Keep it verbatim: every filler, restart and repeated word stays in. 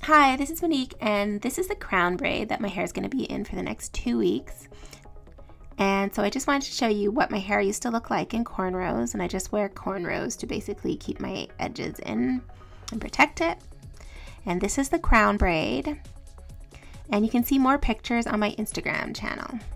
Hi, this is Monique, and this is the crown braid that my hair is going to be in for the next two weeks. And so I just wanted to show you what my hair used to look like in cornrows, and I just wear cornrows to basically keep my edges in and protect it. And this is the crown braid, and you can see more pictures on my Instagram channel.